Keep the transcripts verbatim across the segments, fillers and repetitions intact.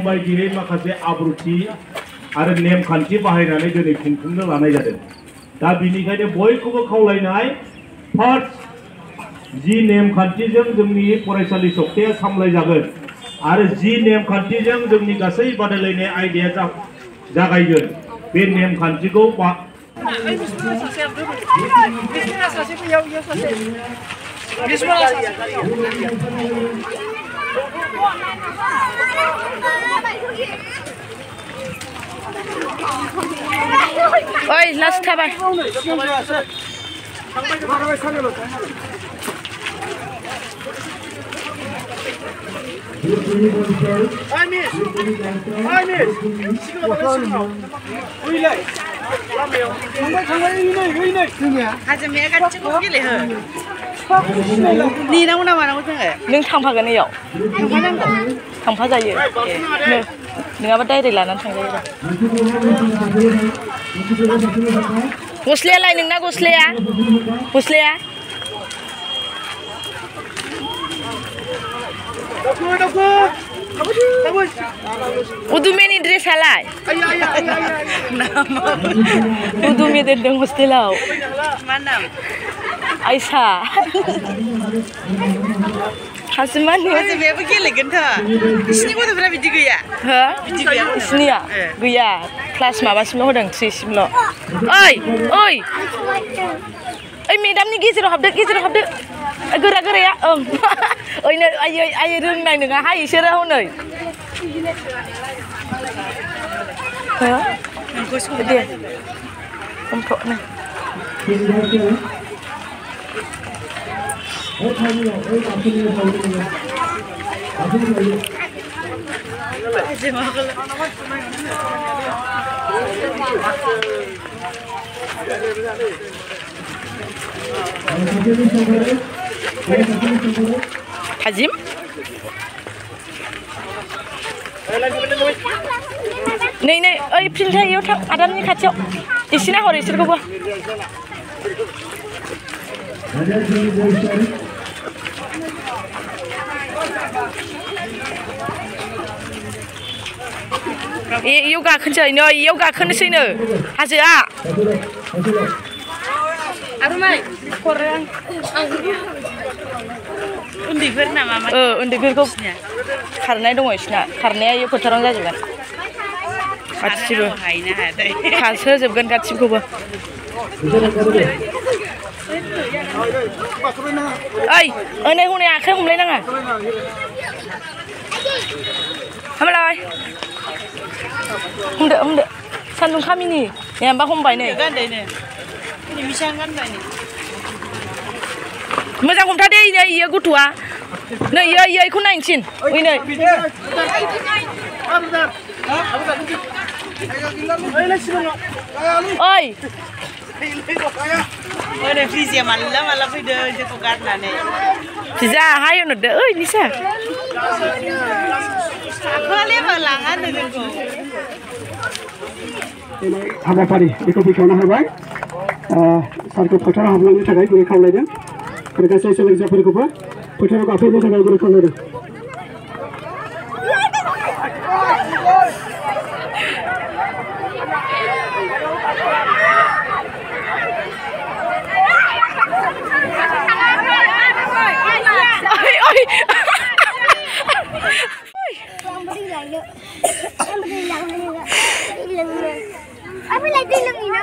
बायदियै माखासे आब्रुथि आरो नेमखान्थि बाहायनानै दिनै खुंफुंनो लानाय जादों। दा बिनिखायनो बयखौबो खावलायनाय फार्स्ट जि नेमखान्थिजों जोंनि फरायसालि सप्ताया सामलायजागोन आरो जि नेमखान्थिजों जोंनि गासै बादायलायनाय आयदाया जागायगोन बे नेमखान्थिखौ Oi, las tabar. I miss. I miss. Ni nang mana mana macam ni? Neng थांफागोन इयाव. थांफानांगौ. थांफाजायो. नङाबा डाइरेक्ट लानानै थांजायो रा. गस्लायालाय नोंना गस्लाया? गस्लाया? Udumeनि ड्रेसालाय? Udume दोनदों हस्टेलाव. मा नाम? आयसा. Hasiman ni beberapa kali genta. Isni kau tu berapa biji gaya? Ha? Biji gaya? Isni ya? Gaya. Kelas mana semua orang three semua. Oi, oi. Oi, madam ni gizir habde, gizir habde. Gerak gerak ya. Om. Oi, ni ayo ayo rung nai dengan hai serah honai. Ha? Kau suka dia? Kompok ni. Hazim? Nei nei, oi printer yo tak ada ni kacau. Isina hor isir ko ba. Eh, iyo gakhonsै नै इयाव गाखोनोसै नो हाजोआ आरुमाय खरे आं उन्दैफोर नामा ओ उन्दैफोरखौ खारनाय दङ इसना खारनाया इयो फोथाराव जाजोबगोन गासिबो हायना हादै खारसोजोबगोन गासिबखौबो ओइ ओनै हनै आखाइ हमलायनाङा हामलाय हमदो हमदो सान्दुं खामिनि ए होमबा हमबाय नै गानदै नै नै मिसां गानबाय नै मोजां हमथा दे नै इयो गथ'आ नै इयो इयो इखौ नायनोसिन ओइ नै ओइ ओरै फ्रिजिया माला माला फैदो जोंखौ गारनानै फिजा हाय होनहरदो ओइ निसा आखोले लाङानो जोंखौ हाबाफारि बेखौ बेखेवना होबाय सारखौ फोथाराव हाबलांनो थाखाय गुरै खावलायदों आरो गासै सोलोंसाफोरखौबो फोथाराव गाफैनो थाखाय गुरै खावलायदों Apa lagi lagi ni?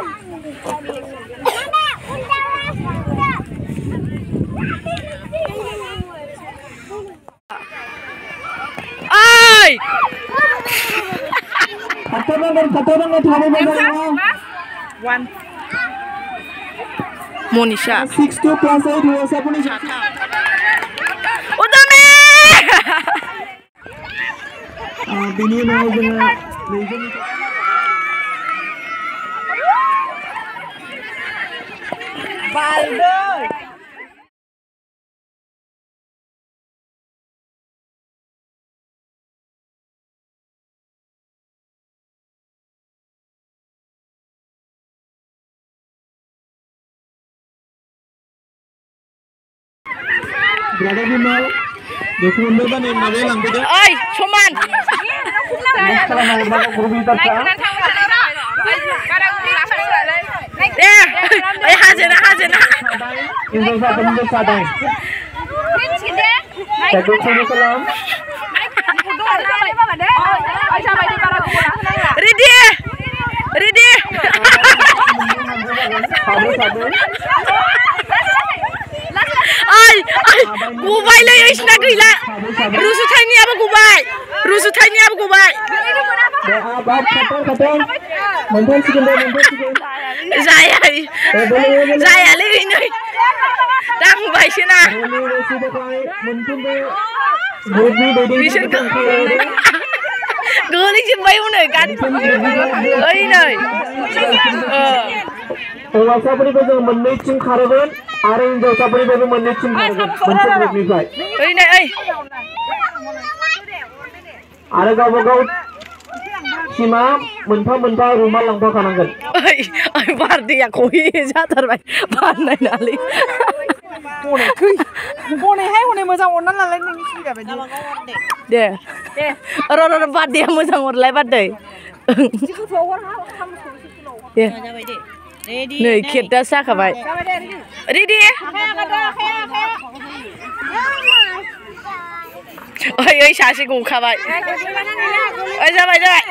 Ay! Satu nomor, satu nomor, satu nomor. One. Monisha. Six two plus eight dua siapa ni? Udah ni. Ah, bini mau dengan legend. Baldo. Berada di mal, dokumen berapa nih? Mana yang langkah? Oi, cuman. naik bawa guru kita kan? Deh, ayo hajar hajar. Ini satu menit sadai. Satu satu salam. Ready, ready. Satu satu. Ay, ay, gubai le isna gila. Rusu thaini aba gubai. Rusu thaini aba gubai. Bapak kata kata. Mentor sikit deh, mentor sikit. Saya, saya le ini. Dang bai sina. Bisa kan? Guli jembai mana kan? Oh ini. हौवासाफोरनि बायदि मोननैथिं खारगोन आरो हिनजावसाफोरनि बायदि मोननैथिं खारगोन मोनसे ग्रुपनिफ्राय ओइ नै ओइ आरो गावबा गाव टिमा मोनफा मोनफा रुमाल लांफाखानांगोन ओइ ओइ बारदैया खहि जाथारबाय बारनायनालै हनेहाय हने मोजां अरना लालाय नोंनि सुबिदा बायदि दे दे र र बारदैया मोजां अरलाय बारदै दे नै खेबदा जाखाबाय रेडि ओइ ओइ सासे गखाबाय ओइ जाबाय जाबाय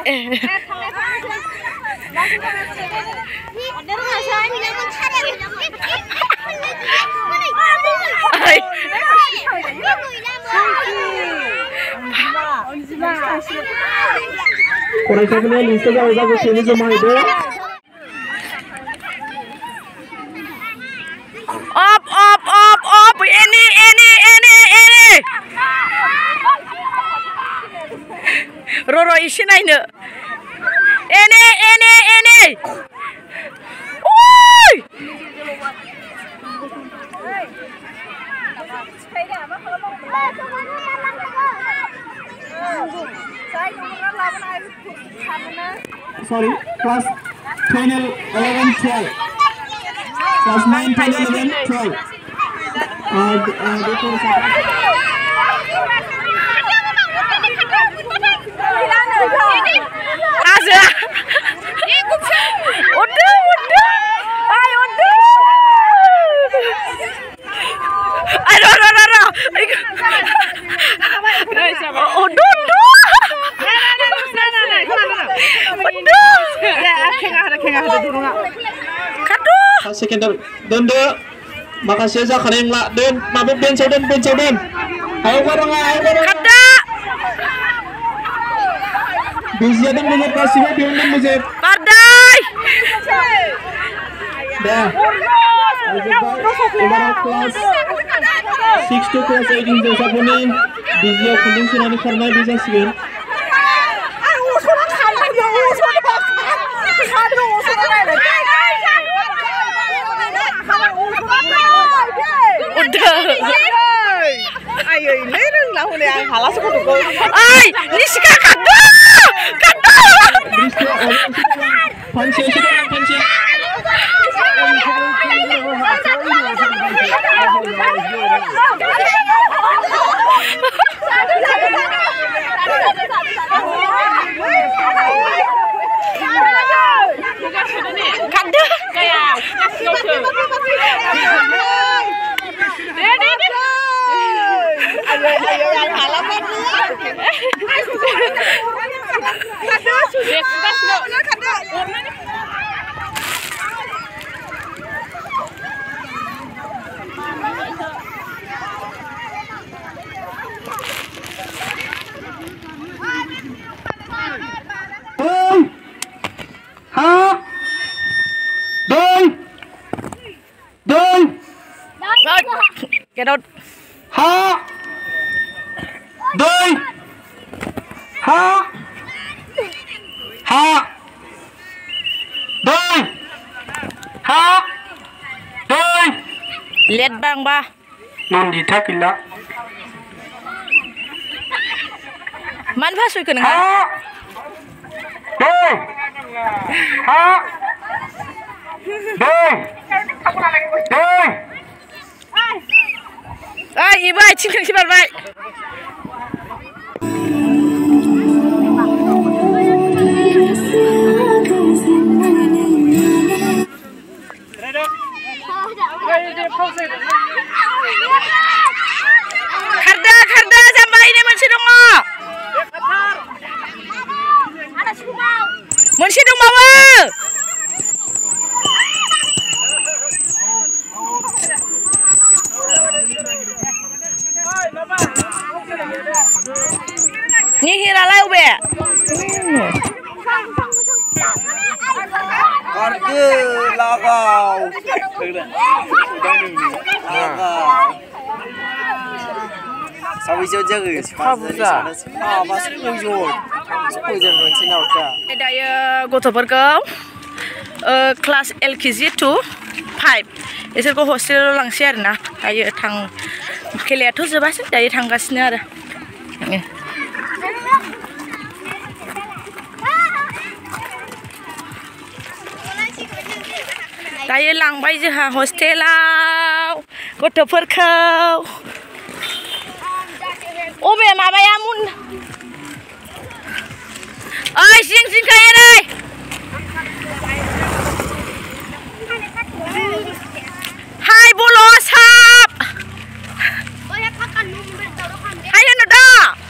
फरायसाफोरनि लिस्टआ जाबाय जागोसेनो जमा होदो Up, up, up, up, any, any, any, any. Roro isi naikno. Any, any, any. Oi. Sorry, class ten, eleven, twelve. Class nine, ten, eleven, twelve. Uh, uh, Asa. Udah, udah. Ayo udah. Ayo, ayo, ayo. Udah, udah. Sekitar donde makasih aja kalian ngelak dan mabuk bensin dan bensin dan ayo bareng ayo bareng kada bisa dan muzib kasihnya biar dan muzib Pardai dah ibarat kelas six to class eight ini sabuni bisa kuning sinani karena bisa sih ayo ini lah hone ang halas ko to ay nisika kada kada panci sudah panci kada kayak ayo ayo yang halaman kada sudah kada Get out. Ha. Doi. Ha. Ha. Doi. Ha. Doi. Lihat bang bah. Non ditakila. Man pasui ke Ha. Doi. Ha. Doi. Doi. Ay, ibai, cincang si baik. अबे Harga lagau. Sawi jauh jaga. Kabuza. Ah, masuk ujung. Ujung macam nào cả. दायो गथ'फोरखौ class L KG to five बिसोरखौ हस्टेलाव लांसै आरोना दायो थां खेलायाथ' जोबासै दायो थांगासिनो आरो दायो लांबाय जोंहा हस्टेलाव गथ'फोरखौ अबे माबाया मुन ओइ जिं जिं खायो नै हाय बल' साब हाय होनो दा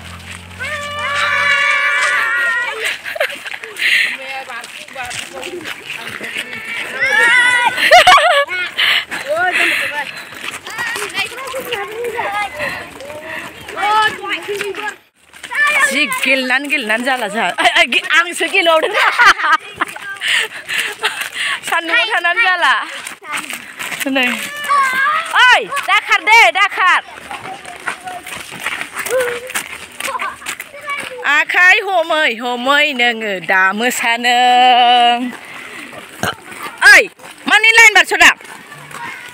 जि गेलेनानै गेलेनानै जाला जोंहा आंसो गेलेबावदों सान्दुङाव थानानै जाला नै ओइ दाखार दे दाखार आखाइ हमै हमै नोङो दा मोसानो ओइ मानि लाइन बारस'दा